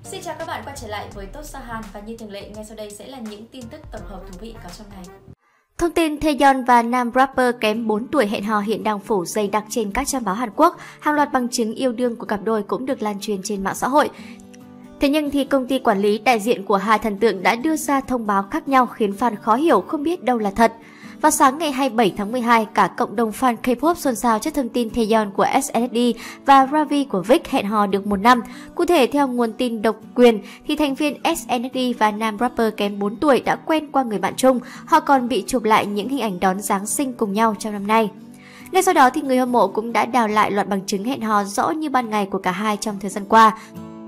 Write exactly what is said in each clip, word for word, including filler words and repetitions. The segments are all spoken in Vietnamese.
Xin chào các bạn quay trở lại với Top Sahan và như thường lệ ngay sau đây sẽ là những tin tức tổng hợp thú vị có trong ngày. Thông tin Taeyeon và nam rapper kém bốn tuổi hẹn hò hiện đang phủ dày đặc trên các trang báo Hàn Quốc. Hàng loạt bằng chứng yêu đương của cặp đôi cũng được lan truyền trên mạng xã hội. Thế nhưng thì công ty quản lý đại diện của hai thần tượng đã đưa ra thông báo khác nhau khiến fan khó hiểu không biết đâu là thật. Vào sáng ngày hai mươi bảy tháng mười hai, cả cộng đồng fan K-pop xôn xao trước thông tin Taeyeon của ét en ét đê và Ravi của Vic hẹn hò được một năm. Cụ thể, theo nguồn tin độc quyền, thì thành viên ét en ét đê và nam rapper kém bốn tuổi đã quen qua người bạn chung. Họ còn bị chụp lại những hình ảnh đón Giáng sinh cùng nhau trong năm nay. Ngay sau đó, thì người hâm mộ cũng đã đào lại loạt bằng chứng hẹn hò rõ như ban ngày của cả hai trong thời gian qua.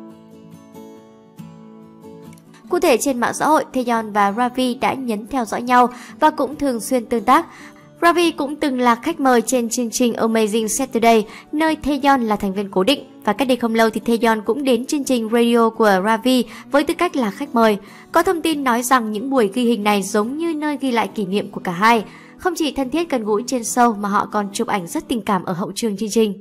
Cụ thể, trên mạng xã hội, Taeyeon và Ravi đã nhấn theo dõi nhau và cũng thường xuyên tương tác. Ravi cũng từng là khách mời trên chương trình Amazing Saturday, nơi Taeyeon là thành viên cố định. Và cách đây không lâu thì Taeyeon cũng đến chương trình radio của Ravi với tư cách là khách mời. Có thông tin nói rằng những buổi ghi hình này giống như nơi ghi lại kỷ niệm của cả hai. Không chỉ thân thiết gần gũi trên show mà họ còn chụp ảnh rất tình cảm ở hậu trường chương trình.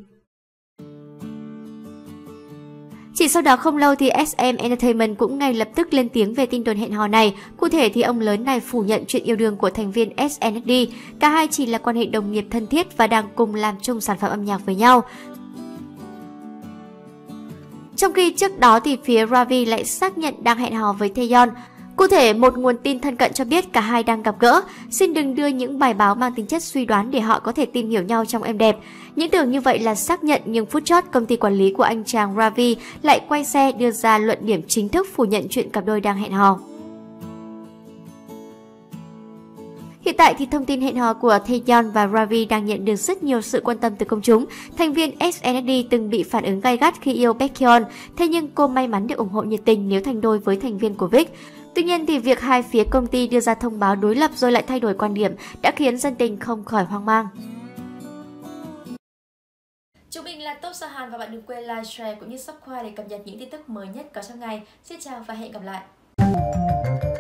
Chỉ sau đó không lâu thì ét em Entertainment cũng ngay lập tức lên tiếng về tin đồn hẹn hò này. Cụ thể thì ông lớn này phủ nhận chuyện yêu đương của thành viên ét en ét đê. Cả hai chỉ là quan hệ đồng nghiệp thân thiết và đang cùng làm chung sản phẩm âm nhạc với nhau. Trong khi trước đó thì phía Ravi lại xác nhận đang hẹn hò với Taeyeon. Cụ thể, một nguồn tin thân cận cho biết cả hai đang gặp gỡ. Xin đừng đưa những bài báo mang tính chất suy đoán để họ có thể tìm hiểu nhau trong êm đẹp. Những tưởng như vậy là xác nhận, nhưng phút chót công ty quản lý của anh chàng Ravi lại quay xe đưa ra luận điểm chính thức phủ nhận chuyện cặp đôi đang hẹn hò. Hiện tại thì thông tin hẹn hò của Taeyeon và Ravi đang nhận được rất nhiều sự quan tâm từ công chúng. Thành viên ét en ét đê từng bị phản ứng gay gắt khi yêu Baekhyun, thế nhưng cô may mắn được ủng hộ nhiệt tình nếu thành đôi với thành viên của Vic. Tuy nhiên thì việc hai phía công ty đưa ra thông báo đối lập rồi lại thay đổi quan điểm đã khiến dân tình không khỏi hoang mang. Chúng mình là Top Sahan và bạn đừng quên like, share cũng như subscribe để cập nhật những tin tức mới nhất có trong ngày. Xin chào và hẹn gặp lại.